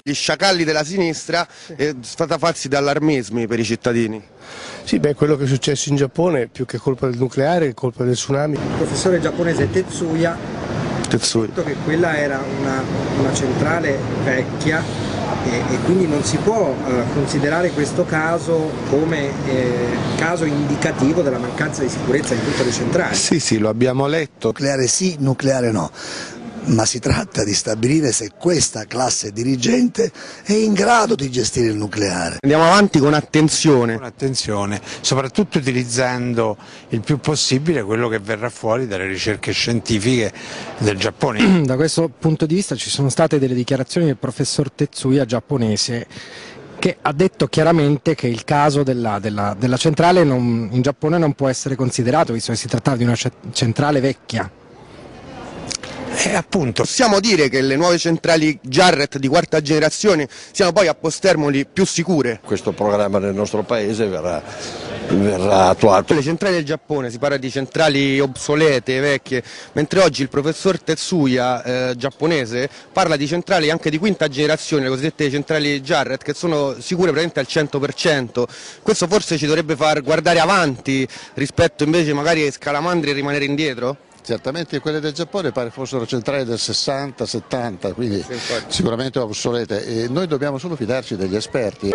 Gli sciacalli della sinistra sfatafarsi da allarmismi per i cittadini. Sì, beh, quello che è successo in Giappone più che colpa del nucleare è colpa del tsunami. Il professore giapponese Tetsuya ha detto che quella era una centrale vecchia e quindi non si può considerare questo caso come caso indicativo della mancanza di sicurezza di tutte le centrali. Sì, lo abbiamo letto. Nucleare sì, nucleare no. Ma si tratta di stabilire se questa classe dirigente è in grado di gestire il nucleare. Andiamo avanti con attenzione. Con attenzione, soprattutto utilizzando il più possibile quello che verrà fuori dalle ricerche scientifiche del Giappone. Da questo punto di vista ci sono state delle dichiarazioni del professor Tetsuya giapponese che ha detto chiaramente che il caso della centrale in Giappone non può essere considerato, visto che si trattava di una centrale vecchia. Appunto. Possiamo dire che le nuove centrali Jarret di quarta generazione siano poi a postermoli più sicure? Questo programma nel nostro paese verrà attuato. Le centrali del Giappone, si parla di centrali obsolete, vecchie, mentre oggi il professor Tetsuya giapponese parla di centrali anche di quinta generazione, le cosiddette centrali Jarret, che sono sicure praticamente al 100%. Questo forse ci dovrebbe far guardare avanti rispetto invece magari ai scalamandri e rimanere indietro? Certamente quelle del Giappone pare fossero centrali del 60-70, quindi sicuramente obsolete, e noi dobbiamo solo fidarci degli esperti.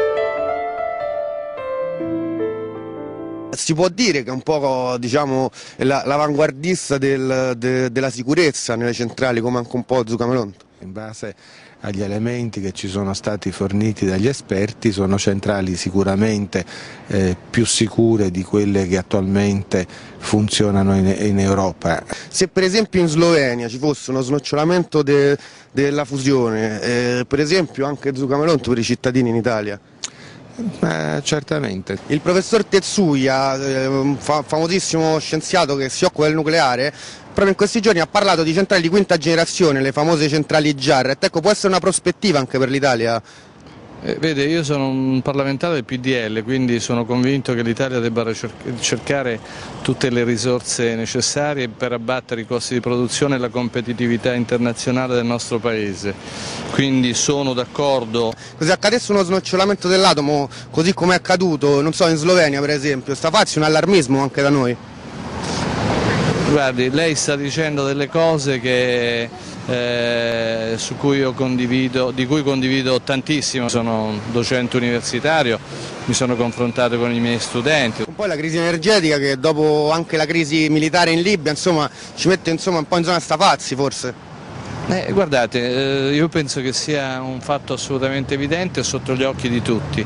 Si può dire che è un po', diciamo, l'avanguardista della sicurezza nelle centrali, come anche un po' Zuccamelonto. In base agli elementi che ci sono stati forniti dagli esperti, sono centrali sicuramente più sicure di quelle che attualmente funzionano in Europa. Se per esempio in Slovenia ci fosse uno snocciolamento della fusione, per esempio anche Zuccamelonto per i cittadini in Italia? Certamente. Il professor Tetsuya, famosissimo scienziato che si occupa del nucleare, proprio in questi giorni ha parlato di centrali di quinta generazione, le famose centrali Jarret. Ecco, può essere una prospettiva anche per l'Italia? Vede, io sono un parlamentare del PDL, quindi sono convinto che l'Italia debba cercare tutte le risorse necessarie per abbattere i costi di produzione e la competitività internazionale del nostro Paese. Quindi sono d'accordo. Se accadesse uno snocciolamento dell'atomo, così come è accaduto, non so, in Slovenia per esempio, sta facile un allarmismo anche da noi? Guardi, lei sta dicendo delle cose che di cui condivido tantissimo. Sono docente universitario, mi sono confrontato con i miei studenti. Poi la crisi energetica, che dopo anche la crisi militare in Libia, insomma, ci mette un po' in zona stafazzi forse. Guardate, io penso che sia un fatto assolutamente evidente sotto gli occhi di tutti.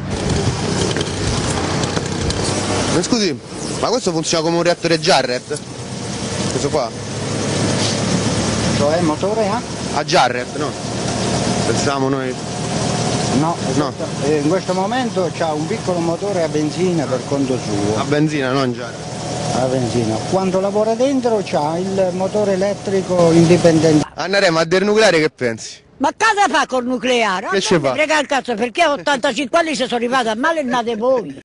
Ma scusi, ma questo funziona come un reattore Jarret? Questo qua? Cioè il motore A Jarret, no? Pensavamo noi. No. In questo momento c'ha un piccolo motore a benzina per conto suo. A benzina, non Jarret. A benzina. Quando lavora dentro c'ha il motore elettrico indipendente. Anna, ma del nucleare che pensi? Ma cosa fa col nucleare? Che ci fa? Frega il cazzo, perché a 85 anni ci sono arrivati a male e nate voi.